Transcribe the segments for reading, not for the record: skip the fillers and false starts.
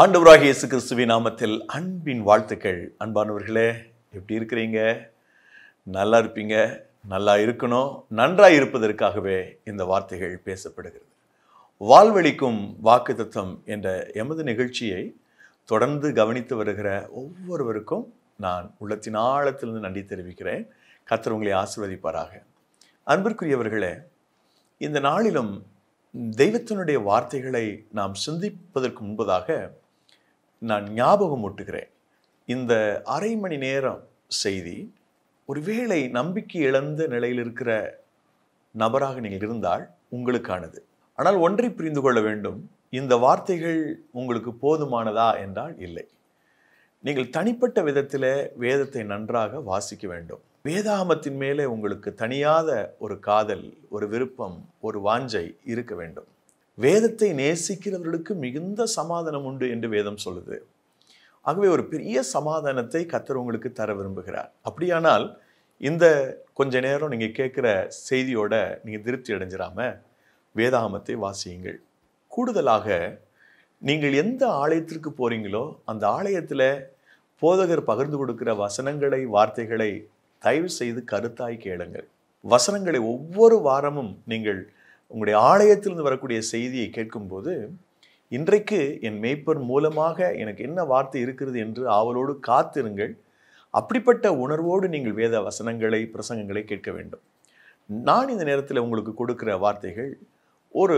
ஆண்டவராகிய இயேசு கிறிஸ்துவின் நாமத்தில் அன்பின் வாழ்த்துக்கள். அன்பானவர்களே, எப்படி இருக்கிறீங்க? நல்லா இருப்பீங்க, நல்லா இருக்கணும். நன்றாய் இருப்பதற்காகவே இந்த வார்த்தைகள் பேசப்படுகிறது. வாழ்வளிக்கும் வாக்குத்தத்தம் என்ற எமது நிகழ்ச்சியை தொடர்ந்து கவனித்து வருகிற ஒவ்வொருவருக்கும் நான் உள்ளத்தின் ஆழத்திலிருந்து நன்றி தெரிவிக்கிறேன். கர்த்தர் உங்களை ஆசீர்வதிப்பாராக. அன்பிற்குரியவர்களே, இந்த நாளிலும் தெய்வத்தினுடைய வார்த்தைகளை நாம் சிந்திப்பதற்கு முன்பதாக நான் ஞாபகம் ஊட்டுகிறேன். இந்த அரை மணி நேரம் செய்தி ஒருவேளை நம்பிக்கை இழந்த நிலையில் இருக்கிற நபராக நீங்கள் இருந்தால் உங்களுக்கானது. ஆனால் ஒன்றை புரிந்து கொள்ள வேண்டும், இந்த வார்த்தைகள் உங்களுக்கு போதுமானதா என்றால் இல்லை. நீங்கள் தனிப்பட்ட விதத்தில் வேதத்தை நன்றாக வாசிக்க வேண்டும். வேதாகமத்தின் மேலே உங்களுக்கு தனியாத ஒரு காதல், ஒரு விருப்பம், ஒரு வாஞ்சை இருக்க வேண்டும். வேதத்தை நேசிக்கிறவர்களுக்கு மிகுந்த சமாதானம் உண்டு என்று வேதம் சொல்லுது. ஆகவே ஒரு பெரிய சமாதானத்தை கர்த்தர் உங்களுக்கு தர விரும்புகிறார். அப்படியானால் இந்த கொஞ்ச நேரம் நீங்கள் கேட்குற செய்தியோட நீங்கள் திருப்தி அடைஞ்சிடாம வேதாகமத்தை வாசியுங்கள். கூடுதலாக நீங்கள் எந்த ஆலயத்திற்கு போறீங்களோ அந்த ஆலயத்தில் போதகர் பகிர்ந்து கொடுக்கிற வசனங்களை, வார்த்தைகளை தயவு செய்து கருத்தாய் கேளுங்கள். வசனங்களை ஒவ்வொரு வாரமும் நீங்கள் உங்களுடைய ஆலயத்திலிருந்து வரக்கூடிய செய்தியை கேட்கும்போது, இன்றைக்கு என் மேய்ப்பர் மூலமாக எனக்கு என்ன வார்த்தை இருக்கிறது என்று ஆவலோடு காத்திருங்கள். அப்படிப்பட்ட உணர்வோடு நீங்கள் வேத வசனங்களை, பிரசங்கங்களை கேட்க வேண்டும். நான் இந்த நேரத்தில் உங்களுக்கு கொடுக்கிற வார்த்தைகள் ஒரு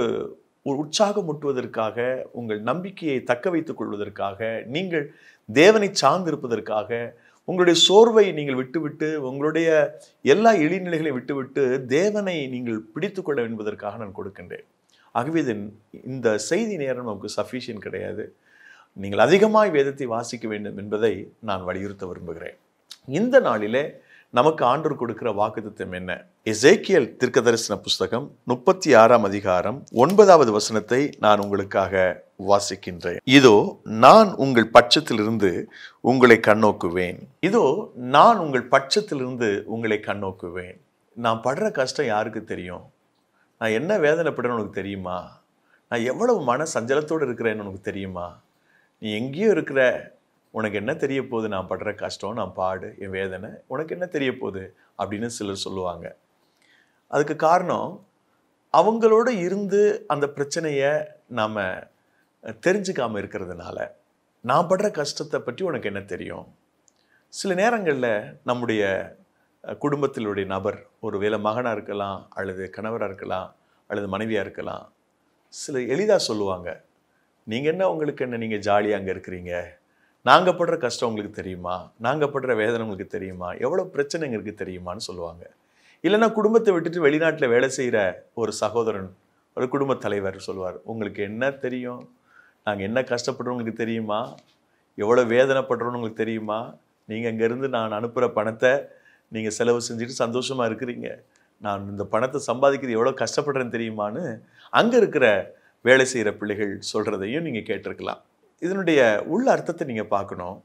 உற்சாகமூட்டுவதற்காக, உங்கள் நம்பிக்கையை தக்க வைத்துக் கொள்வதற்காக, நீங்கள் தேவனை சார்ந்திருப்பதற்காக, உங்களுடைய சோர்வை நீங்கள் விட்டுவிட்டு, உங்களுடைய எல்லா இழிநிலைகளை விட்டுவிட்டு தேவனை நீங்கள் பிடித்து கொள்ள என்பதற்காக நான் கொடுக்கின்றேன். ஆகவே இந்த செய்தி நேரம் நமக்கு சஃபிஷியன்ட் கிடையாது. நீங்கள் அதிகமாய் வேதத்தை வாசிக்க வேண்டும் என்பதை நான் வலியுறுத்த விரும்புகிறேன். இந்த நாளிலே நமக்கு ஆண்டவர் கொடுக்கிற வாக்குத்தத்தம் என்ன? எசேக்கியேல் தீர்க்கதரிசன புஸ்தகம் 36ஆம் அதிகாரம் 9வது வசனத்தை நான் உங்களுக்காக வாசிக்கின்றேன். இதோ நான் உங்கள் பட்சத்திலிருந்து உங்களை கண்ணோக்குவேன். இதோ நான் உங்கள் பட்சத்திலிருந்து உங்களை கண்ணோக்குவேன். நான் படுற கஷ்டம் யாருக்கு தெரியும்? நான் என்ன வேதனைப்படுறேன்னு உனக்கு தெரியுமா? நான் எவ்வளவு மன சஞ்சலத்தோடு இருக்கிறேன்னு உனக்கு தெரியுமா? நீ எங்கேயோ இருக்கிற, உனக்கு என்ன தெரிய போகுது? நான் படுற கஷ்டம், நான் பாடு, என் வேதனை உனக்கு என்ன தெரிய போகுது அப்படின்னு சிலர் சொல்லுவாங்க. அதுக்கு காரணம், அவங்களோட இருந்து அந்த பிரச்சனையை நாம் தெரிஞ்சுக்காமல் இருக்கிறதுனால. நான் படுற கஷ்டத்தை பற்றி உனக்கு என்ன தெரியும்? சில நேரங்களில் நம்முடைய குடும்பத்தினுடைய நபர், ஒரு வேளை மகனாக இருக்கலாம், அல்லது கணவராக இருக்கலாம், அல்லது மனைவியாக இருக்கலாம், சில எளிதாக சொல்லுவாங்க, நீங்கள் என்ன, உங்களுக்கு என்ன, நீங்கள் ஜாலியாக அங்கே இருக்கிறீங்க, நாங்கள் படுற கஷ்டம் உங்களுக்கு தெரியுமா? நாங்கள் படுற வேதனை உங்களுக்கு தெரியுமா? எவ்வளோ பிரச்சனை எங்களுக்கு தெரியுமான்னு சொல்லுவாங்க. இல்லைன்னா குடும்பத்தை விட்டுட்டு வெளிநாட்டில் வேலை செய்கிற ஒரு சகோதரன், ஒரு குடும்ப தலைவர் சொல்லுவார், உங்களுக்கு என்ன தெரியும்? நாங்கள் என்ன கஷ்டப்படுறோம் உங்களுக்கு தெரியுமா? எவ்வளோ வேதனைப்படுறோன்னு உங்களுக்கு தெரியுமா? நீங்கள் அங்கேருந்து நான் அனுப்புகிற பணத்தை நீங்கள் செலவு செஞ்சுட்டு சந்தோஷமாக இருக்கிறீங்க, நான் இந்த பணத்தை சம்பாதிக்கிறது எவ்வளோ கஷ்டப்படுறேன்னு தெரியுமான்னு அங்கே இருக்கிற வேலை செய்கிற பிள்ளைகள் சொல்கிறதையும் நீங்கள் கேட்டிருக்கலாம். இதனுடைய உள்ள அர்த்தத்தை நீங்கள் பார்க்கணும்.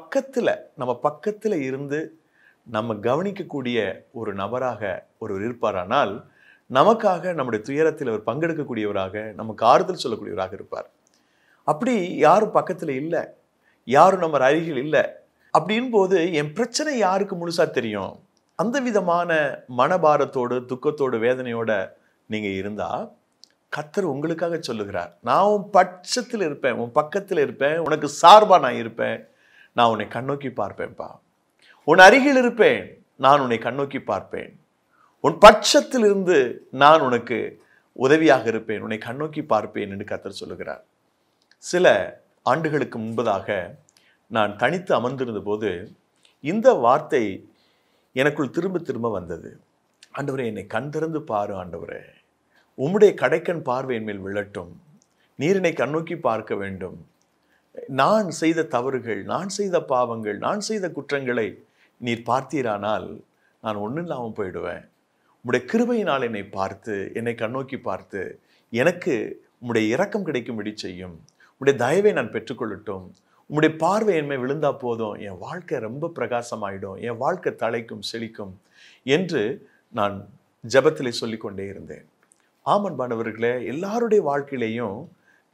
நம்ம பக்கத்தில் இருந்து நம்ம கவனிக்கக்கூடிய ஒரு நபராக ஒருவர் இருப்பாரானால், நமக்காக நம்முடைய துயரத்தில் அவர் பங்கெடுக்கக்கூடியவராக, நமக்கு ஆறுதல் சொல்லக்கூடியவராக இருப்பார். அப்படி யாரும் பக்கத்தில் இல்லை, யாரும் நம்ம அருகில் இல்லை. அப்படின் போது என் பிரச்சனை யாருக்கு முழுசா தெரியும்? அந்த விதமான மனபாரத்தோடு, துக்கத்தோடு, வேதனையோட நீங்கள் இருந்தால் கர்த்தர் உங்களுக்காக சொல்லுகிறார், நான் உன் பட்சத்தில் இருப்பேன், உன் பக்கத்தில் இருப்பேன், உனக்கு சார்பாக நான் இருப்பேன், நான் உன்னை கண்ணோக்கி பார்ப்பேன்ப்பா, உன் அருகில் இருப்பேன், நான் உன்னை கண்ணோக்கி பார்ப்பேன், உன் பட்சத்தில் இருந்து நான் உனக்கு உதவியாக இருப்பேன், உன்னை கண்ணோக்கி பார்ப்பேன் என்று கர்த்தர் சொல்லுகிறார். சில ஆண்டுகளுக்கு முன்பதாக நான் தனித்து அமர்ந்திருந்த போது இந்த வார்த்தை எனக்குள் திரும்ப திரும்ப வந்தது. ஆண்டவரே, என்னை கண் திறந்து பாரு ஆண்டவரே, உம்முடைய கடைக்கண் பார்வை என் மேல் விழட்டும், நீர் என்னை கண்ணோக்கி பார்க்க வேண்டும். நான் செய்த தவறுகள், நான் செய்த பாவங்கள், நான் செய்த குற்றங்களை நீர் பார்த்தீரானால் நான் ஒன்றும் இல்லாமல் போயிடுவேன். உம்முடைய கிருபையினால் என்னை பார்த்து, என்னை கண்ணோக்கி பார்த்து, எனக்கு உம்முடைய இரக்கம் கிடைக்கும்படி செய்யும். உம்முடைய தயவை நான் பெற்றுக்கொள்ளட்டும். உம்முடைய பார்வை என் மேல் விழுந்தா போதும், என் வாழ்க்கை ரொம்ப பிரகாசமாயிடும், என் வாழ்க்கை தலைக்கும் செழிக்கும் என்று நான் ஜெபத்திலே சொல்லிக்கொண்டே இருந்தேன். ஆமன்பானவர்களே, எல்லாருடைய வாழ்க்கையிலையும்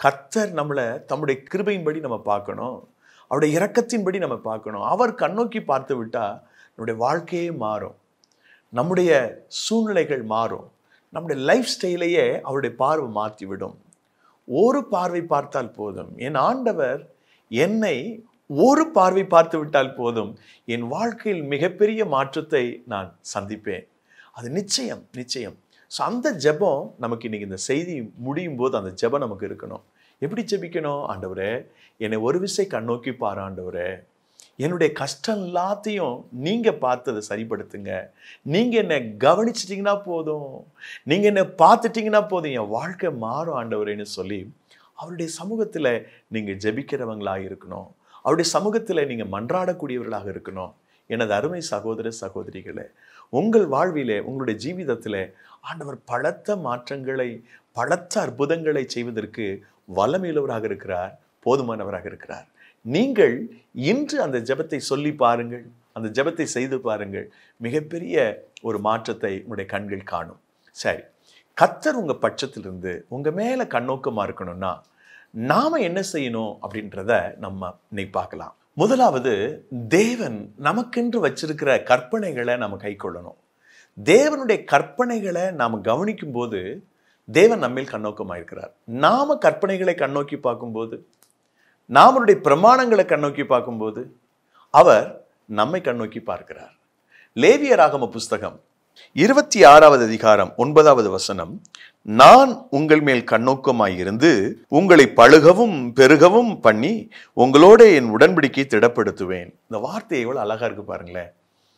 கர்த்தர் நம்மளை தம்முடைய கிருபையின்படி நம்ம பார்க்கணும், அவருடைய இரக்கத்தின்படி நம்ம பார்க்கணும். அவர் கண்ணோக்கி பார்த்து விட்டா நம்முடைய வாழ்க்கையே மாறும், நம்முடைய சூழ்நிலைகள் மாறும், நம்முடைய லைஃப் ஸ்டைலையே அவருடைய பார்வை மாற்றிவிடும். ஒரு பார்வை பார்த்தால் போதும், என் ஆண்டவர் என்னை ஒரு பார்வை பார்த்து விட்டால் போதும், என் வாழ்க்கையில் மிகப்பெரிய மாற்றத்தை நான் சந்திப்பேன். அது நிச்சயம் நிச்சயம். ஸோ அந்த ஜெபம் நமக்கு இன்னைக்கு இந்த செய்தி முடியும் போது அந்த ஜெபம் நமக்கு இருக்கணும். எப்படி ஜெபிக்கணும்? ஆண்டவரே, என்னை ஒரு விசை கண்ணோக்கி பாரு ஆண்டவரே, என்னுடைய கஷ்டம் எல்லாத்தையும் நீங்க பார்த்து அதை சரிப்படுத்துங்க, நீங்க என்னை கவனிச்சிட்டிங்கன்னா போதும், நீங்க என்னை பார்த்துட்டீங்கன்னா போதும், என் வாழ்க்கை மாறும் ஆண்டவரேன்னு சொல்லி அவருடைய சமூகத்தில் நீங்க ஜெபிக்கிறவங்களா இருக்கணும். அவருடைய சமூகத்தில் நீங்க மன்றாடக்கூடியவர்களாக இருக்கணும். எனது அருமை சகோதர சகோதரிகளே, உங்கள் வாழ்விலே உங்களுடைய ஜீவிதத்தில் ஆண்டவர் பலத்த மாற்றங்களை பலத்த அற்புதங்களை செய்வதற்கு வல்லமையுள்ளவராக இருக்கிறார், போதுமானவராக இருக்கிறார். நீங்கள் இன்று அந்த ஜெபத்தை சொல்லி பாருங்கள், அந்த ஜெபத்தை செய்து பாருங்கள், மிகப்பெரிய ஒரு மாற்றத்தை உங்களுடைய கண்கள் காணும். சரி, கர்த்தர் உங்க பட்சத்திலிருந்து உங்க மேல கண்ணோக்கமா இருக்கணும்னா நாம என்ன செய்யணும் அப்படின்றத நம்ம இன்னைக்கு பார்க்கலாம். முதலாவது, தேவன் நமக்கென்று வச்சிருக்கிற கற்பனைகளை நம்ம கை கொள்ளணும். தேவனுடைய கற்பனைகளை நாம் கவனிக்கும் போது தேவன் நம்மேல் கண்ணோக்கமாக இருக்கிறார். நாம கற்பனைகளை கண்ணோக்கி பார்க்கும்போது, நாமளுடைய பிரமாணங்களை கண்ணோக்கி பார்க்கும்போது அவர் நம்மை கண்ணோக்கி பார்க்கிறார். லேவியராகம புஸ்தகம் 26வது அதிகாரம் 9வது வசனம், நான் உங்கள் மேல் கண்ணோக்கமாயிருந்து உங்களை பழுகவும் பெருகவும் பண்ணி உங்களோட என் உடன்படிக்கையை திடப்படுத்துவேன். இந்த வார்த்தை எவ்வளவு அழகா இருக்கு பாருங்களேன்.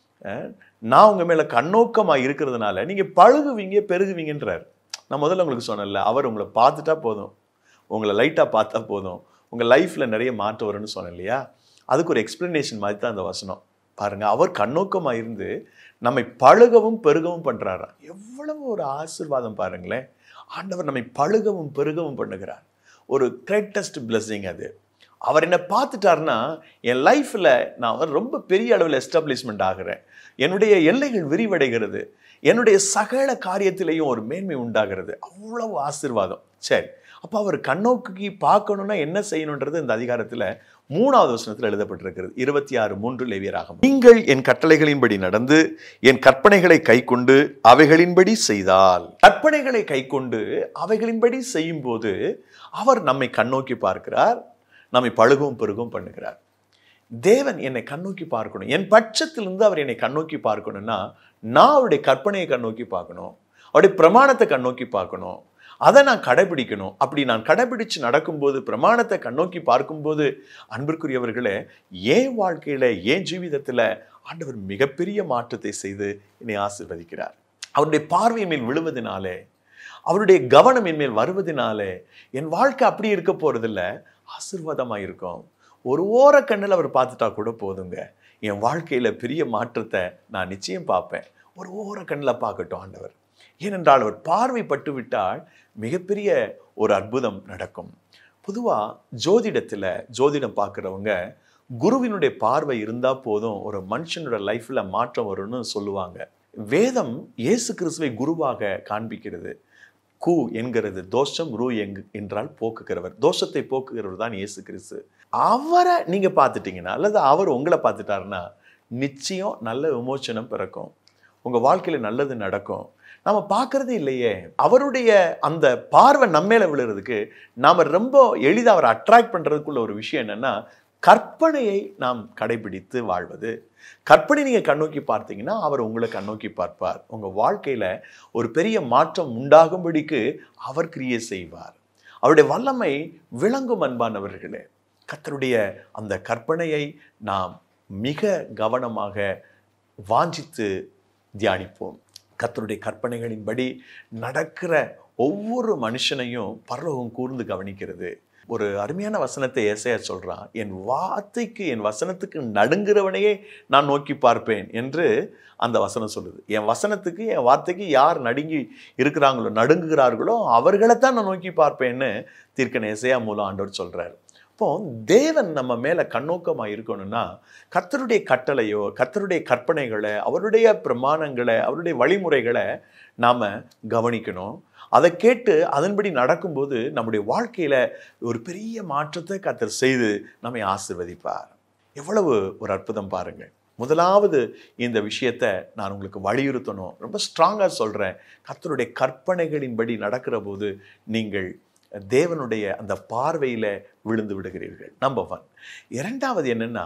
நான் உங்க மேல கண்ணோக்கமாக இருக்கிறதுனால நீங்க பழுகுவீங்க பெருகுவீங்கன்றார். நான் முதல்ல உங்களுக்கு சொன்னேன்ல, அவர் உங்களை பார்த்துட்டா போதும், உங்களை லைட்டா பார்த்தா போதும், உங்க லைஃப்ல நிறைய மாற்றம் வரும்னு சொன்னேன் இல்லையா? அதுக்கு ஒரு எக்ஸ்பிளனேஷன் மாதிரி தான் அந்த வசனம். பாருங்க, அவர் கண்ணோக்கமாக இருந்து நம்மை பழுகவும் பெருகவும் பண்றாரா. எவ்வளவு ஒரு ஆசீர்வாதம் பாருங்களேன். ஆண்டவர் நம்மை பழுகவும் பெருகவும் பண்ணுகிறார். ஒரு கிரேட்டஸ்ட் பிளெஸிங் அது. அவர் என்னை பார்த்துட்டாருன்னா என் லைஃப்ல நான் ரொம்ப பெரிய அளவில் எஸ்டாப்ளிஷ்மெண்ட் ஆகிறேன், என்னுடைய எல்லைகள் விரிவடைகிறது, என்னுடைய சகல காரியத்திலையும் ஒரு மேன்மை உண்டாகிறது. அவ்வளவு ஆசீர்வாதம். சரி, அப்போ அவர் கண்ணோக்கி பார்க்கணும்னா என்ன செய்யணுன்றது இந்த அதிகாரத்தில் 3வது வசனத்தில் எழுதப்பட்டிருக்கிறது. 26:3 லேவியராகமம். நீங்கள் என் கட்டளைகளின்படி நடந்து என் கற்பனைகளை கைக்கொண்டு அவைகளின்படி செய்தால். கற்பனைகளை கைக்கொண்டு அவைகளின்படி செய்யும் போது அவர் நம்மை கண்ணோக்கி பார்க்கிறார், நம்மை பழுகவும் பெருகவும் பண்ணுகிறார். தேவன் என்னை கண்ணோக்கி பார்க்கணும், என் பட்சத்திலிருந்து அவர் என்னை கண்ணோக்கி பார்க்கணும்னா நான் அவருடைய கற்பனையை கண்ணோக்கி பார்க்கணும், அவருடைய பிரமாணத்தை கண்ணோக்கி பார்க்கணும், அதை நான் கடைபிடிக்கணும். அப்படி நான் கடைபிடிச்சு நடக்கும்போது, பிரமாணத்தை கண்ணோக்கி பார்க்கும்போது, அன்பிற்குரியவர்களே, என் வாழ்க்கையில என் ஜீவிதத்தில் ஆண்டவர் மிகப்பெரிய மாற்றத்தை செய்து என்னை ஆசீர்வதிக்கிறார். அவருடைய பார்வை மேல் விழுவதனாலே, அவருடைய கவனம் என் மேல் வருவதனாலே என் வாழ்க்கை அப்படி இருக்க போறதில்ல, ஆசீர்வாதமாக இருக்கும். ஒரு ஓர கண்ணில் அவர் பார்த்துட்டா கூட போதுங்க, என் வாழ்க்கையில பெரிய மாற்றத்தை நான் நிச்சயம் பார்ப்பேன். ஒரு ஓர கண்ணில் பார்க்கட்டும் ஆண்டவர். ஏனென்றால் அவர் பார்வைப்பட்டு விட்டால் மிகப்பெரிய ஒரு அற்புதம் நடக்கும். பொதுவா ஜோதிடம் பார்க்குறவங்க குருவினுடைய பார்வை இருந்தா போதும் ஒரு மனுஷனோட லைஃப்ல மாற்றம் வரும்னு சொல்லுவாங்க. வேதம் இயேசு கிறிஸ்துவை குருவாக காண்பிக்கிறது. கு என்கிறது தோஷம், ரு என்றால் போக்குகிறவர். தோஷத்தை போக்குகிறவர் தான் இயேசு கிறிஸ்து. அவரை நீங்க பார்த்துட்டீங்கன்னா, அல்லது அவர் உங்களை பார்த்துட்டாருன்னா நிச்சயம் நல்ல விமோச்சனம் பிறக்கும், உங்க வாழ்க்கையில நல்லது நடக்கும். நாம பார்க்கறதே இல்லையே. அவருடைய அந்த பார்வை நம்ம மேல விழுறதுக்கு நாம ரொம்ப எளிதாக அவரை அட்ராக்ட் பண்றதுக்குள்ள ஒரு விஷயம் என்னன்னா, கற்பனையை நாம் கடைபிடித்து வாழ்வது. கற்பனை நீங்க கண்ணோக்கி பார்த்தீங்கன்னா அவர் உங்களை கண்ணோக்கி பார்ப்பார். உங்க வாழ்க்கையில ஒரு பெரிய மாற்றம் உண்டாகும்படிக்கு அவர் கிரியை செய்வார். அவருடைய வல்லமை விளங்கும். அன்பானவர்களே, கர்த்தருடைய அந்த கற்பனையை நாம் மிக கவனமாக வாஞ்சித்து தியானிப்போம். கர்த்தருடைய கற்பனைகளின்படி நடக்கிற ஒவ்வொரு மனுஷனையும் பரலோகம் கூர்ந்து கவனிக்கிறது. ஒரு அருமையான வசனத்தை ஏசாயா சொல்றான், என் வசனத்துக்கு நடுங்குறவனையே நான் நோக்கி பார்ப்பேன் என்று அந்த வசனம் சொல்லுது. என் வசனத்துக்கு, என் வார்த்தைக்கு யார் நடுங்குகிறார்களோ அவர்களைத்தான் நான் நோக்கி பார்ப்பேன்னு தீர்க்கன் ஏசாயா மூலம் ஆண்டவர் சொல்றாரு. இப்போ தேவன் நம்ம மேல கண்ணோக்கமாக இருக்கணும்னா கர்த்தருடைய கட்டளையோ, கர்த்தருடைய கற்பனைகளை, அவருடைய பிரமாணங்களை, அவருடைய வழிமுறைகளை நாம கவனிக்கணும். அதை கேட்டு அதன்படி நடக்கும்போது நம்முடைய வாழ்க்கையில ஒரு பெரிய மாற்றத்தை கர்த்தர் செய்து நம்மை ஆசீர்வதிப்பார். எவ்வளவு ஒரு அற்புதம் பாருங்க. முதலாவது இந்த விஷயத்தை நான் உங்களுக்கு வலியுறுத்தணும், ரொம்ப ஸ்ட்ராங்கா சொல்றேன். கர்த்தருடைய கற்பனைகளின்படி நடக்கிற போது நீங்கள் தேவனுடைய அந்த பார்வையில விழுந்து விடுகிறீர்கள். நம்பர் 1. இரண்டாவது என்னன்னா,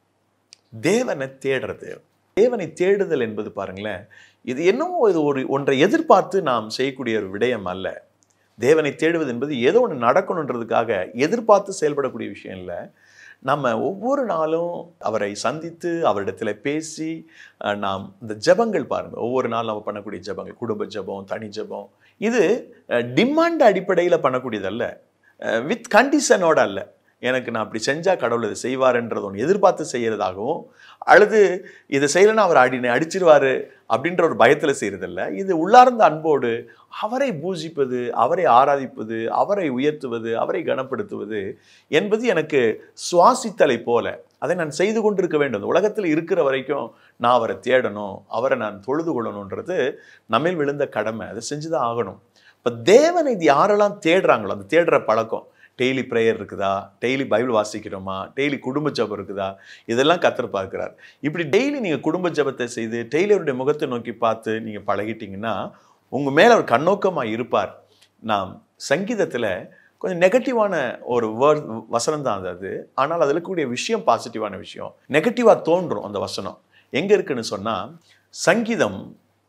தேவனை தேடுறது. தேவனை தேடுதல் என்பது பாருங்களேன், இது என்னமோ இது ஒன்றை எதிர்பார்த்து நாம் செய்யக்கூடிய ஒரு விடயம் அல்ல. தேவனை தேடுவது என்பது ஏதோ ஒன்று நடக்கணுன்றதுக்காக எதிர்பார்த்து செயல்படக்கூடிய விஷயம் இல்லை. நம்ம ஒவ்வொரு நாளும் அவரை சந்தித்து அவரிடத்துல பேசி நாம் இந்த ஜெபங்கள் பாருங்கள், ஒவ்வொரு நாள் நம்ம பண்ணக்கூடிய ஜெபங்கள், குடும்ப ஜெபம், தனி ஜெபம், இது டிமாண்ட் அடிப்படையில் பண்ணக்கூடியதல்ல, வித் கண்டிஷனோட அல்ல. எனக்கு நான் அப்படி செஞ்சால் கடவுள் இதை செய்வார்ன்றது ஒன்று எதிர்பார்த்து செய்கிறதாகவும், அல்லது இதை செய்யலைன்னா அவர் அடிச்சிருவார் அப்படின்ற ஒரு பயத்தில் செய்கிறதில்ல. இது உள்ளார்ந்த அன்போடு அவரை பூஜிப்பது, அவரை ஆராதிப்பது, அவரை உயர்த்துவது, அவரை கனப்படுத்துவது என்பது எனக்கு சுவாசித்தலை போல அதை நான் செய்து கொண்டிருக்க வேண்டும். இந்த உலகத்தில் இருக்கிற வரைக்கும் நான் அவரை தேடணும், அவரை நான் தொழுது கொள்ளணுன்றது நம்மில் விழுந்த கடமை. அதை செஞ்சுதான் ஆகணும். இப்போ தேவனை இது யாரெல்லாம் தேடுறாங்களோ, அந்த தேடுற பழக்கம், டெய்லி ப்ரேயர் இருக்குதா, டெய்லி பைபிள் வாசிக்கிறோமா, டெய்லி குடும்ப ஜெபம் இருக்குதா, இதெல்லாம் கர்த்தர் பார்க்கிறார். இப்படி டெய்லி நீங்கள் குடும்ப ஜெபத்தை செய்து டெய்லி அவருடைய முகத்தை நோக்கி பார்த்து நீங்கள் பழகிட்டீங்கன்னா உங்கள் மேலே அவர் கண்ணோக்கமாக இருப்பார். நாம் சங்கீதத்தில் கொஞ்சம் நெகட்டிவான ஒரு வசனம் தான் அது, ஆனால் அதில் இருக்கக்கூடிய விஷயம் பாசிட்டிவான விஷயம். நெகட்டிவாக தோன்றும் அந்த வசனம். எங்கே இருக்குன்னு சொன்னால், சங்கீதம்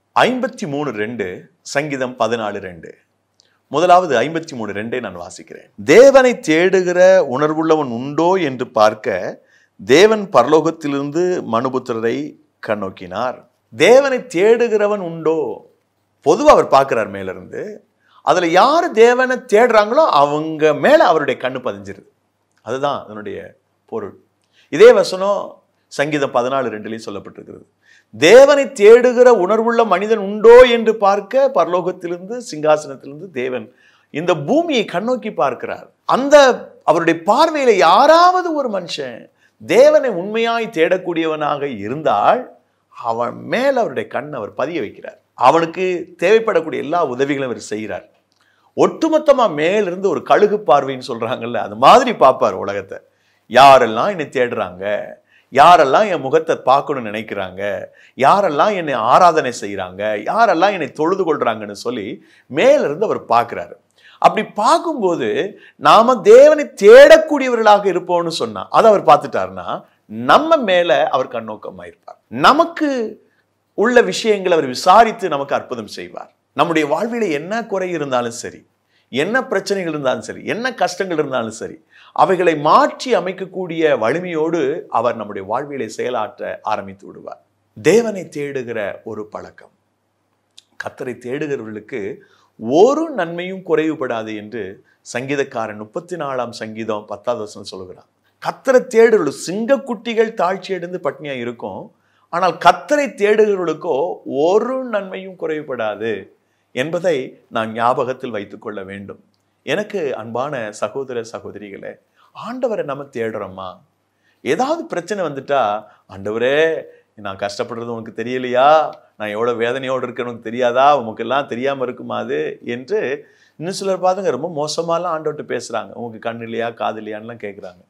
53:2, சங்கீதம் 14:2. முதலாவது 53:2 நான் வாசிக்கிறேன். தேவனை தேடுகிற உணர்வுள்ளவன் உண்டோ என்று பார்க்க தேவன் பரலோகத்திலிருந்து மனுபுத்திரரை கண்ணோக்கினார். தேவனை தேடுகிறவன் உண்டோ, பொதுவாக அவர் பார்க்கிறார் மேலிருந்து. அதில் யார் தேவனை தேடுறாங்களோ அவங்க மேலே அவருடைய கண்ணு பதிஞ்சிருது. அதுதான் அதனுடைய பொருள். இதே வசனம் சங்கீதம் 14:2 சொல்லப்பட்டிருக்கிறது. தேவனை தேடுகிற உணர்வுள்ள மனிதன் உண்டோ என்று பார்க்க பரலோகத்திலிருந்து சிங்காசனத்திலிருந்து தேவன் இந்த பூமியை கண்ணோக்கி பார்க்கிறார். அந்த அவருடைய பார்வையில யாராவது ஒரு மனுஷன் தேவனை உண்மையாய் தேடக்கூடியவனாக இருந்தால் அவன் மேல அவருடைய கண் அவர் பதிய வைக்கிறார். அவனுக்கு தேவைப்படக்கூடிய எல்லா உதவிகளும் அவர் செய்கிறார். ஒட்டுமொத்தமா மேலிருந்து ஒரு கழுகு பார்வைன்னு சொல்றாங்கல்ல, அது மாதிரி பார்ப்பார் உலகத்தை. யாரெல்லாம் என்னை தேடுறாங்க, யாரெல்லாம் என் முகத்தை பார்க்கணும்னு நினைக்கிறாங்க, யாரெல்லாம் என்னை ஆராதனை செய்கிறாங்க, யாரெல்லாம் என்னை தொழுது கொள்றாங்கன்னு சொல்லி மேலிருந்து அவர் பார்க்கிறாரு. அப்படி பார்க்கும்போது நாம தேவனை தேடக்கூடியவர்களாக இருப்போம்னு சொன்னா அதை அவர் பார்த்துட்டாருன்னா நம்ம மேல அவர் கண்ணோக்கமாக இருப்பார். நமக்கு உள்ள விஷயங்களை அவர் விசாரித்து நமக்கு அற்புதம் செய்வார். நம்முடைய வாழ்வில என்ன குறை இருந்தாலும் சரி, என்ன பிரச்சனைகள் இருந்தாலும் சரி, என்ன கஷ்டங்கள் இருந்தாலும் சரி, அவைகளை மாற்றி அமைக்கக்கூடிய வலிமையோடு அவர் நம்முடைய வாழ்விலை செயலாற்ற ஆரம்பித்து விடுவார். தேவனை தேடுகிற ஒரு பழக்கம், கர்த்தரை தேடுகிறவர்களுக்கு ஒரு நன்மையும் குறைவுபடாது என்று சங்கீதக்காரன் 34ஆம் சங்கீதம் 10வது வசனம் சொல்லுகிறான். கர்த்தரை தேடுகிறவர்கள் சிங்கக்குட்டிகள் தாழ்ச்சி அடைந்து பட்னியா இருக்கும், ஆனால் கர்த்தரை தேடுகிறவர்களுக்கோ ஒரு நன்மையும் குறைவுபடாது என்பதை நான் ஞாபகத்தில் வைத்துக் கொள்ள வேண்டும். எனக்கு அன்பான சகோதர சகோதரிகளே, ஆண்டவரை நம்ம தேடுறோமா? ஏதாவது பிரச்சனை வந்துட்டா, ஆண்டவரே நான் கஷ்டப்படுறது உனக்கு தெரியலையா, நான் எவ்வளோ வேதனையோடு இருக்கேன்னு உனக்கு தெரியாதா, உனக்கு எல்லாம் தெரியாமல் இருக்குமா அது என்று இன்னும் சிலர் பாருங்க ரொம்ப மோசமாலாம் ஆண்டவர்கிட்ட பேசுகிறாங்க. உங்களுக்கு கண் இல்லையா, காது இல்லையான்லாம் கேட்குறாங்க.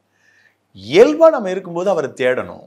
இயல்பாக நம்ம இருக்கும்போது அவரை தேடணும்.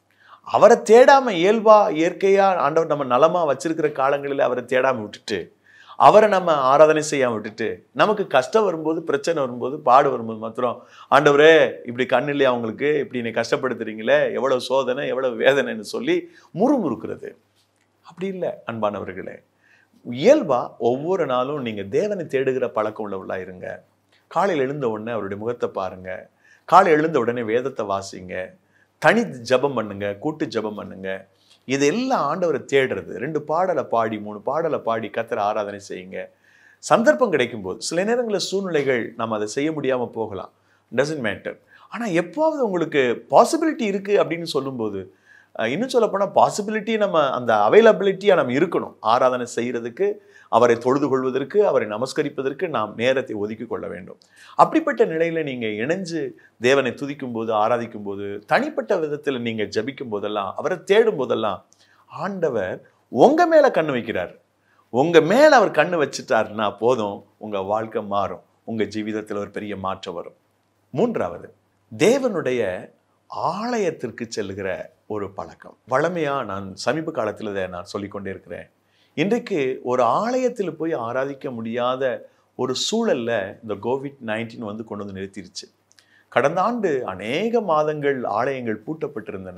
அவரை தேடாமல் இயல்பாக இயற்கையாக ஆண்டவர் நம்ம நலமாக வச்சிருக்கிற காலங்களில் அவரை தேடாமல் விட்டுட்டு, அவரை நம்ம ஆராதனை செய்யாமல் விட்டுட்டு, நமக்கு கஷ்டம் வரும்போது, பிரச்சனை வரும்போது, பாடு வரும்போது மாத்திரம் ஆண்டவரே இப்படி கண் இல்லையா அவங்களுக்கு, இப்படி என்னை கஷ்டப்படுத்துறீங்களே, எவ்வளவு சோதனை எவ்வளவு வேதனைன்னு சொல்லி முறுமுறுக்கிறது. அப்படி இல்லை அன்பானவர்களே. இயல்பா ஒவ்வொரு நாளும் நீங்க தேவனை தேடுகிற பழக்கம் உள்ளவர்களா இருங்க. காலையில் எழுந்த உடனே அவருடைய முகத்தை பாருங்க, காலை எழுந்த உடனே வேதத்தை வாசிங்க, தனி ஜபம் பண்ணுங்க, கூட்டு ஜபம் பண்ணுங்க. இதெல்லாம் ஆண்டவரை தேடுறது. 2 பாடலை பாடி 3 பாடலை பாடி கர்த்தரை ஆராதனை செய்யுங்க. சந்தர்ப்பம் கிடைக்கும் போது, சில நேரங்களில் சூழ்நிலைகள் நம்ம அதை செய்ய முடியாம போகலாம், டசன்ட் மேட்டர். ஆனா எப்போது உங்களுக்கு பாசிபிலிட்டி இருக்கு அப்படின்னு சொல்லும்போது, இன்னும் சொல்ல போனால் பாசிபிலிட்டி நம்ம அந்த அவைலபிலிட்டியாக நம்ம இருக்கணும். ஆராதனை செய்கிறதுக்கு, அவரை தொழுது கொள்வதற்கு, அவரை நமஸ்கரிப்பதற்கு நாம் நேரத்தை ஒதுக்கி கொள்ள வேண்டும். அப்படிப்பட்ட நிலையில் நீங்கள் இணைஞ்சு தேவனை துதிக்கும் போது, ஆராதிக்கும் போது, தனிப்பட்ட விதத்தில் நீங்கள் ஜபிக்கும் போதெல்லாம், அவரை தேடும் போதெல்லாம் ஆண்டவர் உங்கள் மேலே கண் வைக்கிறார். உங்க மேல அவர் கண்ணு வச்சுட்டாருன்னா போதும், உங்க வாழ்க்கை மாறும், உங்க ஜீவிதத்தில் ஒரு பெரிய மாற்றம் வரும். மூன்றாவது, தேவனுடைய ஆலயத்திற்கு செல்லுகிற ஒரு பழக்கம். வழமையா நான் சமீப காலத்தில் இதை நான் சொல்லிக்கொண்டே இருக்கிறேன். இன்றைக்கு ஒரு ஆலயத்தில் போய் ஆராதிக்க முடியாத ஒரு சூழல்ல இந்த கோவிட்-19 வந்து கொண்டு வந்து நிறுத்திருச்சு. கடந்த ஆண்டு அநேக மாதங்கள் ஆலயங்கள் பூட்டப்பட்டிருந்தன.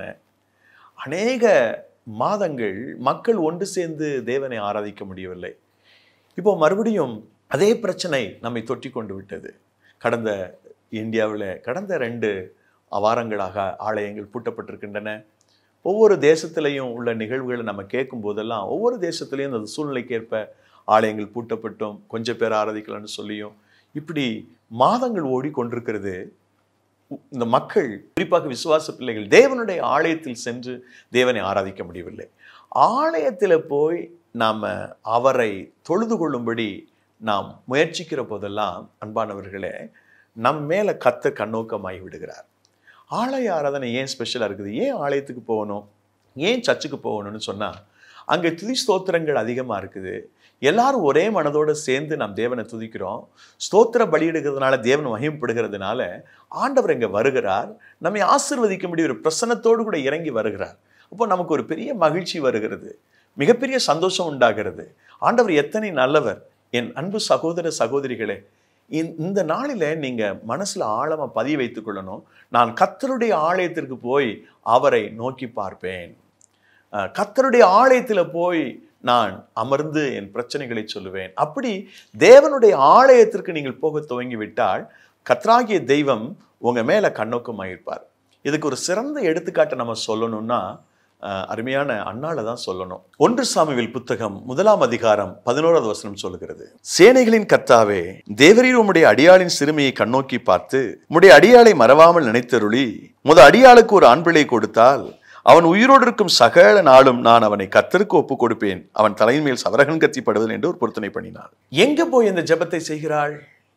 அநேக மாதங்கள் மக்கள் ஒன்று சேர்ந்து தேவனை ஆராதிக்க முடியவில்லை. இப்போ மறுபடியும் அதே பிரச்சனை நம்மை தொற்றி கொண்டு விட்டது. கடந்த இந்தியாவில் கடந்த 2 வாரங்களாக ஆலயங்கள் பூட்டப்பட்டிருக்கின்றன. ஒவ்வொரு தேசத்திலையும் உள்ள நிகழ்வுகளை நம்ம கேட்கும் போதெல்லாம் ஒவ்வொரு தேசத்திலையும் அந்த சூழ்நிலைக்கேற்ப ஆலயங்கள் பூட்டப்பட்டும் கொஞ்சம் பேர் ஆராதிக்கலாம்னு சொல்லியும் இப்படி மாதங்கள் ஓடிக்கொண்டிருக்கிறது. இந்த மக்கள், குறிப்பாக விசுவாச பிள்ளைகள், தேவனுடைய ஆலயத்தில் சென்று தேவனை ஆராதிக்க முடியவில்லை. ஆலயத்தில் போய் நாம் அவரை தொழுது கொள்ளும்படி நாம் முயற்சிக்கிற போதெல்லாம் அன்பானவர்களே, நம் மேல கர்த்தர் கண்ணோக்கமாகி விடுகிறார். ஆலய ஆராதனை ஏன் ஸ்பெஷலாக இருக்குது? ஏன் ஆலயத்துக்கு போகணும், ஏன் சர்ச்சுக்கு போகணும்னு சொன்னால், அங்கே துதி ஸ்தோத்திரங்கள் அதிகமாக இருக்குது. எல்லாரும் ஒரே மனதோடு சேர்ந்து நாம் தேவனை துதிக்கிறோம். ஸ்தோத்திர பலியிடுகிறதுனால தேவன் மகிமைப்படுகிறதுனால ஆண்டவர் இங்கே வருகிறார். நம்மை ஆசீர்வதிக்கும்படி ஒரு பிரசன்னத்தோடு கூட இறங்கி வருகிறார். அப்போ நமக்கு ஒரு பெரிய மகிழ்ச்சி வருகிறது, மிகப்பெரிய சந்தோஷம் உண்டாகிறது. ஆண்டவர் எத்தனை நல்லவர்! என் அன்பு சகோதர சகோதரிகளே, இந்த நாளில் நீங்கள் மனசில் ஆழமாக பதிய வைத்துக் கொள்ளணும். நான் கர்த்தருடைய ஆலயத்திற்கு போய் அவரை நோக்கி பார்ப்பேன். கர்த்தருடைய ஆலயத்தில் போய் நான் அமர்ந்து என் பிரச்சனைகளை சொல்லுவேன். அப்படி தேவனுடைய ஆலயத்திற்கு நீங்கள் போக துவங்கி விட்டால் கர்த்தராகிய தெய்வம் உங்க மேல கண்ணோக்கமாயிருப்பார். இதுக்கு ஒரு சிறந்த எடுத்துக்காட்டை நம்ம சொல்லணும்னா அருமையான அன்னால தான் சொல்லணும். 1 சாமுவேல் புத்தகம் 1ஆம் அதிகாரம் 11வது வசனம் சொல்லுகிறது, சேனைகளின் கர்த்தாவே, தேவரீர் உம்முடைய அடியாளின் சிறுமியை கண்ணோக்கி பார்த்து உம்முடைய அடியாளை மறவாமல் நினைத்தருளி முத அடியாளுக்கு ஒரு ஆண் பிள்ளை கொடுத்தால் அவன் உயிரோடு இருக்கும் சகல நாளும் நான் அவனை கர்த்தருக்கு ஒப்பு கொடுப்பேன், அவன் தலையின் மேல் சவரகன் கத்திப்படுவதில் என்று ஒரு பொருத்தனை பண்ணினாள். எங்க போய் இந்த ஜெபத்தை செய்கிறாள்?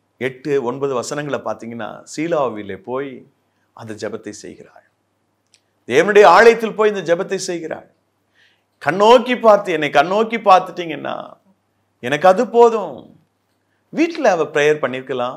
8-9 வசனங்களை பார்த்தீங்கன்னா சீலாவிலே போய் அந்த ஜெபத்தை செய்கிறாள். தேவனுடைய ஆலயத்தில் போய் இந்த ஜெபத்தை செய்கிறாள். கண்ணோக்கி பார்த்து, என்னை கண்ணோக்கி பார்த்துட்டீங்கன்னா எனக்கு அது போதும். வீட்டில் அவ ப்ரேயர் பண்ணியிருக்கலாம்,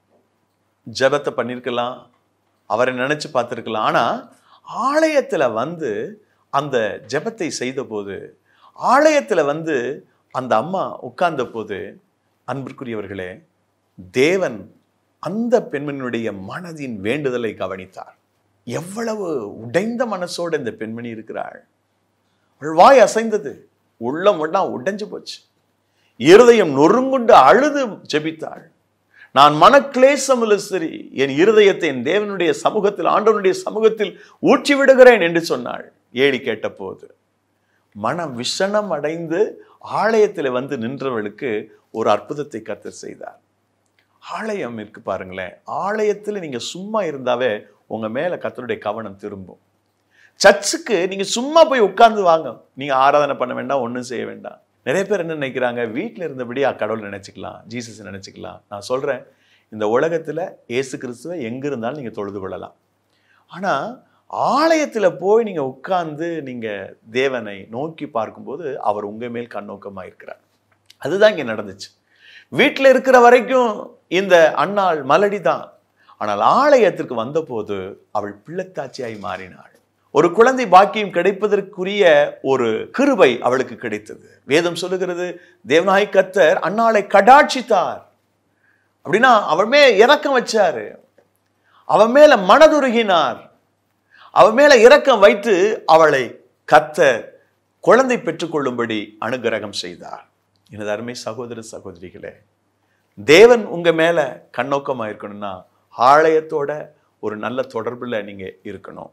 ஜெபத்தை பண்ணியிருக்கலாம், அவரை நினைச்சு பார்த்துருக்கலாம். ஆனா ஆலயத்தில் வந்து அந்த ஜெபத்தை செய்த போது, ஆலயத்தில் வந்து அந்த அம்மா உட்கார்ந்த போது, அன்பிற்குரியவர்களே, தேவன் அந்த பெண்மணியுடைய மனதின் வேண்டுதலை கவனித்தார். எவ்வளவு உடைந்த மனசோடு இந்த பெண்மணி இருக்கிறாள். அவள் வாய் அசைந்தது, உள்ளம் எல்லாம் உடைஞ்சு போச்சு, இருதயம் நொறுங்குண்டு அழுது ஜெபித்தாள். நான் மனக்லேசமுள்ள சரி என் இருதயத்தை என் தேவனுடைய சமூகத்தில், ஆண்டவனுடைய சமூகத்தில் ஊற்றி விடுகிறேன் என்று சொன்னாள். ஏழி கேட்ட போது மனம் விஷணம் அடைந்து ஆலயத்தில் வந்து நின்றவளுக்கு ஒரு அற்புதத்தை கர்த்தர் செய்தார். ஆலயம் இருக்கு பாருங்களேன், ஆலயத்தில் நீங்க சும்மா இருந்தாவே உங்க மேல கர்த்தருடைய கவனம் திரும்பும். சர்ச்சுக்கு நீங்க சும்மா போய் உட்கார்ந்து வாங்க, நீங்க ஆராதனை பண்ண வேண்டாம், ஒன்றும் செய்ய வேண்டாம். நிறைய பேர் என்ன நினைக்கிறாங்க, வீட்டில் இருந்தபடியா கடவுள் நினைச்சுக்கலாம், ஜீசஸ் நினைச்சுக்கலாம். நான் சொல்றேன், இந்த உலகத்துல இயேசு கிறிஸ்துவை எங்க இருந்தாலும் நீங்க தொழுது கொள்ளலாம். ஆனா ஆலயத்துல போய் நீங்க உட்கார்ந்து நீங்க தேவனை நோக்கி பார்க்கும்போது அவர் உங்க மேல் கண்ணோக்கமா இருக்கிறார். அதுதான் இங்க நடந்துச்சு. வீட்டில் இருக்கிற வரைக்கும் இந்த அன்னாள் மலடி தான். ஆனால் ஆலயத்திற்கு வந்த போது அவள் பிள்ளைத்தாச்சியாய் மாறினாள். ஒரு குழந்தை பாக்கியம் கிடைப்பதற்குரிய ஒரு கிருபை அவளுக்கு கிடைத்தது. வேதம் சொல்லுகிறது, தேவனாய் கர்த்தர் அன்னாளை கடாட்சித்தார். அப்படின்னா அவள் மேல இரக்கம் வச்சாரு, அவன் மேல மனதுருகினார், அவன் மேல இரக்கம் வைத்து அவளை கர்த்தர் குழந்தை பெற்றுக்கொள்ளும்படி அனுகிரகம் செய்தார். எனது அருமை சகோதர சகோதரிகளே, தேவன் உங்க மேல கண்ணோக்கமா இருக்கணும்னா ஆலயத்தோட ஒரு நல்ல தொடர்புல நீங்க இருக்கணும்.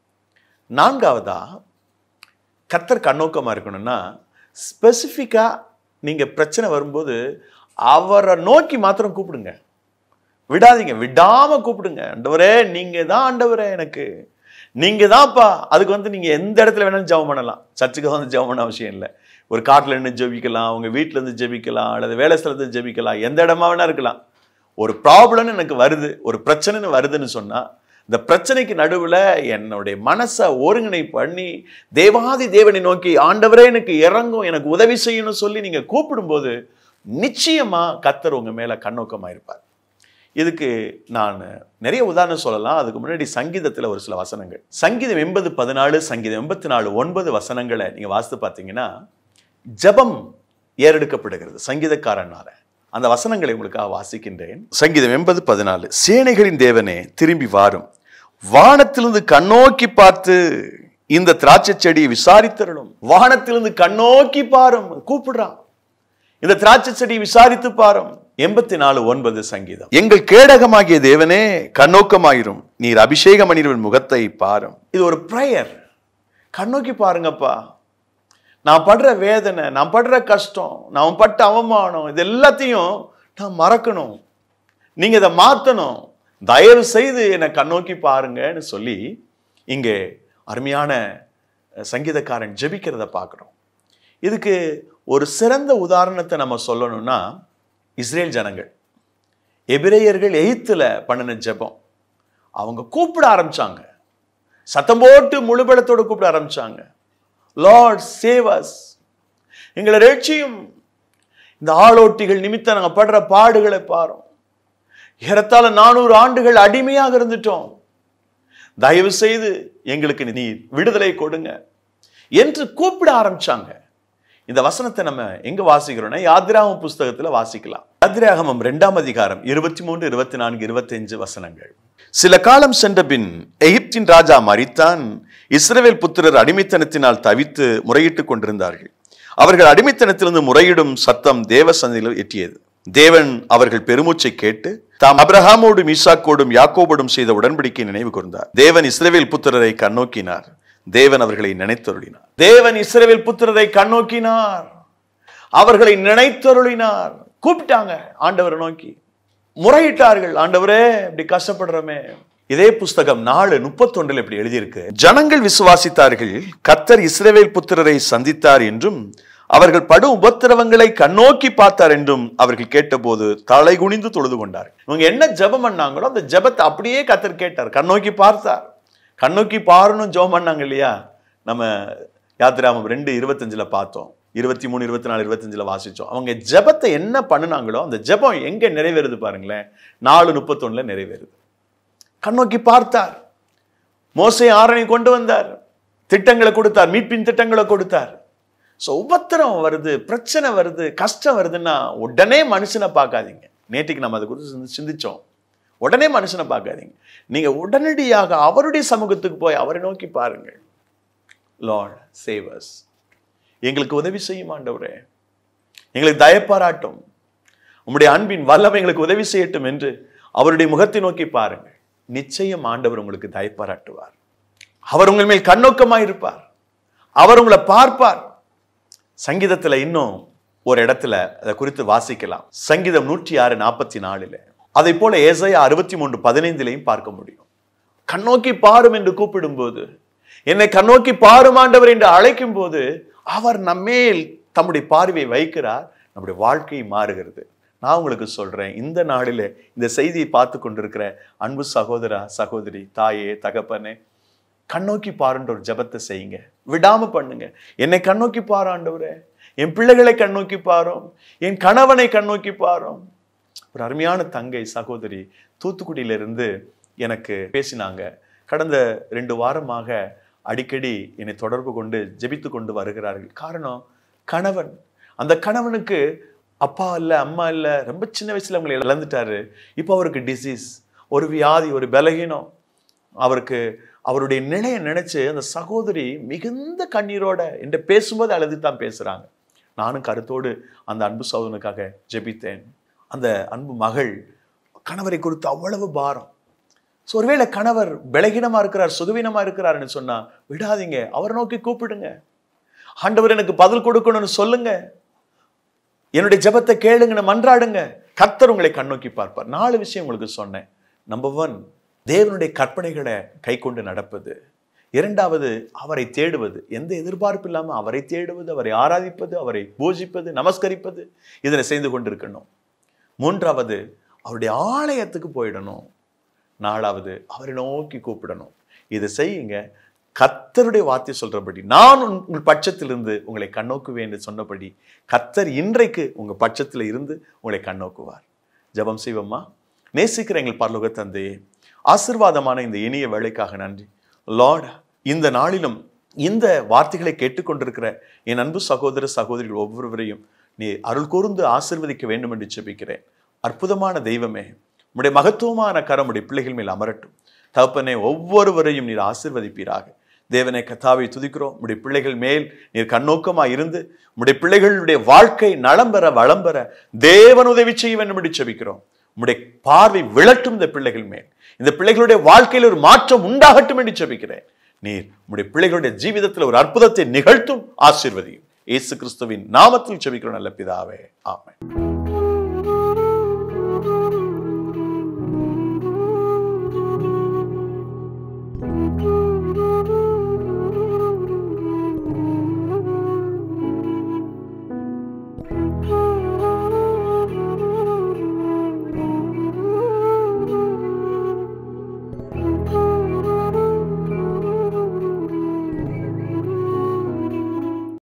4வதா, கர்த்தர் கண்ணோக்கமா இருக்கணும்னா ஸ்பெசிஃபிக்கா நீங்க பிரச்சனை வரும்போது அவரை நோக்கி மாத்திரம் கூப்பிடுங்க, விடாதீங்க, விடாம கூப்பிடுங்க. ஆண்டவரே நீங்க தான், ஆண்டவரே எனக்கு நீங்க தான்ப்பா. அதுக்கு வந்து நீங்க எந்த இடத்துல வேணாலும் ஜெபம் பண்ணலாம், சர்ச்சுக்கு வந்து ஜெபம் பண்ண அவசியம் இல்லை. ஒரு காட்டில் நின்று ஜெபிக்கலாம், உங்க வீட்டில இருந்து ஜெபிக்கலாம், அல்லது வேலை ஸ்தலத்துல ஜெபிக்கலாம், எந்த இடமா வேணா இருக்கலாம். ஒரு ப்ராப்ளம்னு எனக்கு வருது, ஒரு பிரச்சனைன்னு வருதுன்னு சொன்னா இந்த பிரச்சனைக்கு நடுவில் என்னுடைய மனசை ஒருங்கிணை பண்ணி தேவாதி தேவனை நோக்கி ஆண்டவரே எனக்கு இறங்கும், எனக்கு உதவி செய்யணும்னு சொல்லி நீங்க கூப்பிடும்போது நிச்சயமா கர்த்தர் உங்க மேல கண்ணோக்கமா இருப்பார். இதுக்கு நான் நிறைய உதாரணம் சொல்லலாம். அதுக்கு முன்னாடி சங்கீதத்தில் ஒரு சில வசனங்கள், சங்கீதம் 80:14, சங்கீதம் 84:9 வசனங்களை நீங்க வாசித்து பார்த்தீங்கன்னா ஜெபம் ஏறெடுக்கப்படுகிறது சங்கீதக்காரனால. அந்த வசனங்களை உங்களுக்காக வாசிக்கின்றேன். சங்கீதம் 80:14, சேனைகளின் தேவனே திரும்பி வாரும், வானத்திலிருந்து கண்ணோக்கி பார்த்து இந்த திராட்சை செடியை விசாரித்தருளும். வானத்திலிருந்து கண்ணோக்கி பாரும், கூப்பிடுறான், இந்த திராட்சை செடியை விசாரித்து பாரும். 84:9 சங்கீதம், எங்கள் கேடகமாகிய தேவனே கண்ணோக்கமாயிரும், நீர் அபிஷேகம் பண்ணினவன் முகத்தை பாரும். இது ஒரு பிரேயர். கண்ணோக்கி பாருங்கப்பா, நான் படுற வேதனை, நான் படுற கஷ்டம், நான் பட்ட அவமானம், இது எல்லாத்தையும் நான் மறக்கணும், நீங்க இதை மாற்றணும், தயவு செய்து என்னை கண்ணோக்கி பாருங்கன்னு சொல்லி இங்கே அருமையான சங்கீதக்காரன் ஜெபிக்கிறத பார்க்குறோம். இதுக்கு ஒரு சிறந்த உதாரணத்தை நம்ம சொல்லணும்னா இஸ்ரேல் ஜனங்கள், எபிரேயர்கள் எகிப்துல பண்ணின ஜெபம். அவங்க கூப்பிட ஆரம்பிச்சாங்க, சத்தம் போட்டு முழுபலத்தோடு கூப்பிட ஆரம்பிச்சாங்க, லார்ட் சேவ் அஸ், எங்களை ரட்சியும், இந்த ஆளோட்டிகள் நிமித்தம் நாங்கள் படுற பாடுகளை பாரும், ஏறத்தாழ 400 ஆண்டுகள் அடிமையாக இருந்துட்டோம், தயவு செய்து எங்களுக்கு நீ விடுதலை கொடுங்க என்று கூப்பிட ஆரம்பிச்சாங்க. இந்த வசனத்தை நம்ம எங்க வாசிக்கிறோம்னா யாத்திராகமம் புஸ்தகத்துல வாசிக்கலாம். யாத்திராகமம் 2ஆம் அதிகாரம் 23, 24, 25 வசனங்கள். சில காலம் சென்ற பின் எகிப்தின் ராஜா மரித்தான். இஸ்ரவேல் புத்திரர் அடிமைத்தனத்தினால் தவித்து முறையிட்டுக் கொண்டிருந்தார்கள். அவர்கள் அடிமைத்தனத்திலிருந்து முறையிடும் சத்தம் தேவ சந்நிதியில் எட்டியது. தேவன் அவர்கள் பெருமூச்சை கேட்டு தாம் அபிரகாமோடும் ஈசாக்கோடும் யாக்கோபோடும் செய்த உடன்படிக்கை நினைவு கூர்ந்தார். தேவன் இஸ்ரவேல் புத்திரரை கண்ணோக்கினார், தேவன் அவர்களை நினைத்தருளினார். தேவன் இஸ்ரவேல் புத்திரரை கண்ணோக்கினார், அவர்களை நினைத்தருளினார். கூப்பிட்டாங்க ஆண்டவரை நோக்கி, முறையிட்டார்கள், ஆண்டவரே இப்படி கஷ்டப்படுறோமே. இதே புஸ்தகம் 4:31 இப்படி எழுதியிருக்கு, ஜனங்கள் விசுவாசித்தார்கள், கர்த்தர் இஸ்ரவேல் புத்திரரை சந்தித்தார் என்றும் அவர்கள் படும் உபத்திரவங்களை கண்ணோக்கி பார்த்தார் என்றும் அவர்கள் கேட்டபோது தலை குனிந்து தொழுது கொண்டார்கள். இவங்க என்ன ஜெபம் பண்ணாங்களோ அந்த ஜெபத்தை அப்படியே கர்த்தர் கேட்டார், கண்ணோக்கி பார்த்தார். கண்ணோக்கி பாருன்னு ஜெபம் பண்ணாங்க இல்லையா? நம்ம யாத்திராகமம் 2:25 பார்த்தோம், 23, 24, 25 வாசிச்சோம். அவங்க ஜெபத்தை என்ன பண்ணினாங்களோ அந்த ஜெபம் எங்க நிறைவேறுது பாருங்களேன், 4:31 நிறைவேறுது. கண்ணோக்கி பார்த்தார், மோசே ஆரோனை கொண்டு வந்தார், திட்டங்களை கொடுத்தார், மீட்பின் திட்டங்களை கொடுத்தார். ஸோ உபத்திரம் வருது, பிரச்சனை வருது, கஷ்டம் வருதுன்னா உடனே மனுஷனை பார்க்காதீங்க. நேற்றுக்கு நம்ம அதை குறித்து சிந்திச்சோம். உடனே மனுஷனை பார்க்காதீங்க, நீங்க உடனடியாக அவருடைய சமூகத்துக்கு போய் அவரை நோக்கி பாருங்கள். லார்ட் சேவ் அஸ், எங்களுக்கு உதவி செய்யும் ஆண்டவரே, எங்களுக்கு தயப்பாராட்டும், உம்முடைய அன்பின் வல்லமை எங்களுக்கு உதவி செய்யட்டும் என்று அவருடைய முகத்தை நோக்கி பாருங்கள். நிச்சயம் ஆண்டவர் உங்களுக்கு தயப்பாராட்டுவார். அவர் உங்கள் மேல் கண்ணோக்கமாக இருப்பார், அவர் உங்களை பார்ப்பார். சங்கீதத்துல இன்னும் ஒரு இடத்துல அதை குறித்து வாசிக்கலாம். சங்கீதம் 106:44 அதை போல ஏசாயா 63:15 பார்க்க முடியும். கண்ணோக்கி பாரும் என்று கூப்பிடும் போது, என்னை கண்ணோக்கி பாரும் ஆண்டவர் என்று அழைக்கும் போது அவர் நம்மேல் தம்முடைய பார்வையை வைக்கிறார், நம்முடைய வாழ்க்கை மாறுகிறது. நான் உங்களுக்கு சொல்றேன், இந்த நாளிலே இந்த செய்தியை பார்த்து கொண்டிருக்கிற அன்பு சகோதரா சகோதரி, தாயே தகப்பனே, கண்ணோக்கி பாருன்ற ஒரு ஜெபத்தை செய்யுங்க, விடாம பண்ணுங்க. என்னை கண்ணோக்கி பாரு ஆண்டவரே, என் பிள்ளைகளை கண்ணோக்கி பாரும், என் கணவனை கண்ணோக்கி பாரும். ஒரு அருமையான தங்கை சகோதரி தூத்துக்குடியிலிருந்து எனக்கு பேசினாங்க. கடந்த 2 வாரமாக அடிக்கடி என்னை தொடர்பு கொண்டு ஜெபித்து கொண்டு வருகிறார்கள். காரணம், கணவன், அந்த கணவனுக்கு அப்பா இல்லை, அம்மா இல்லை, ரொம்ப சின்ன வயசுல அவங்களை இழந்துட்டாரு. இப்போ அவருக்கு டிசீஸ், ஒரு வியாதி, ஒரு பலகீனம். அவருக்கு அவருடைய நிலையை நினைச்சு அந்த சகோதரி மிகுந்த கண்ணீரோட என்கிட்ட பேசும்போது அழுது தான் பேசுறாங்க. நானும் கருத்தோடு அந்த அன்பு சகோதரனுக்காக ஜெபித்தேன். அந்த அன்பு மகள் கணவரை குறித்து அவ்வளவு பாரம். ஸோ ஒருவேளை கணவர் பலகீனமா இருக்கிறார், சுகவீனமா இருக்கிறாருன்னு சொன்னா விடாதீங்க, அவரை நோக்கி கூப்பிடுங்க. ஆண்டவர் எனக்கு பதில் கொடுக்கணும்னு சொல்லுங்க, என்னுடைய ஜெபத்தை கேளுங்கன்னு மன்றாடுங்க. கர்த்தர் உங்களை கண்ணோக்கி பார்ப்பார். 4 விஷயம் உங்களுக்கு சொன்னேன். நம்பர் 1, தேவனுடைய கற்பனைகளை கை கொண்டு நடப்பது. 2வது, அவரை தேடுவது, எந்த எதிர்பார்ப்பு இல்லாமல் அவரை தேடுவது, அவரை ஆராதிப்பது, அவரை பூஜிப்பது, நமஸ்கரிப்பது, இதனை செய்து கொண்டிருக்கணும். 3வது, அவருடைய ஆலயத்துக்கு போயிடணும். 4வது அவரை நோக்கி கூப்பிடணும். இதை செய்யுங்க. கர்த்தருடைய வார்த்தை சொல்றபடி, நான் உங்கள் பட்சத்தில் இருந்து உங்களை கண்ணோக்குவேன் என்று சொன்னபடி கர்த்தர் இன்றைக்கு உங்க பட்சத்தில் இருந்து உங்களை கண்ணோக்குவார். ஜெபம் செய்வோமா? நேசிக்கிற எங்கள் பரலோக தந்தையே, ஆசீர்வாதமான இந்த இனிய வேளைக்காக நன்றி. லார்ட், இந்த நாளிலும் இந்த வார்த்தைகளை கேட்டுக்கொண்டிருக்கிற என் அன்பு சகோதர சகோதரிகள் ஒவ்வொருவரையும் நீ அருள் கூர்ந்து ஆசீர்வதிக்க வேண்டும் என்று ஜெபிக்கிறேன். அற்புதமான தெய்வமே, உம்முடைய மகத்துவமான கரம் உம்முடைய பிள்ளைகள் மேல் அமரட்டும். தகப்பனே, ஒவ்வொருவரையும் நீர் ஆசீர்வதிப்பீராக. தேவனை கர்த்தாவை துதிக்கிறோம். உம்முடைய பிள்ளைகள் மேல் நீர் கண்ணோக்கமாக இருந்து உம்முடைய பிள்ளைகளுடைய வாழ்க்கை நலம் பெற வளம் பெற தேவன் உதவி செய்ய வேண்டும் என்று ஜெபிக்கிறோம். உம்முடைய பார்வை விழட்டும் இந்த பிள்ளைகள் மேல். இந்த பிள்ளைகளுடைய வாழ்க்கையில் ஒரு மாற்றம் உண்டாகட்டும் என்று ஜெபிக்கிறேன். நீர் உம்முடைய பிள்ளைகளுடைய ஜீவிதத்தில் ஒரு அற்புதத்தை நிகழ்த்தும். ஆசீர்வதியும். இயேசு கிறிஸ்துவின் நாமத்தில் ஜெபிக்கிறோம் நல்ல பிதாவே. ஆமென்.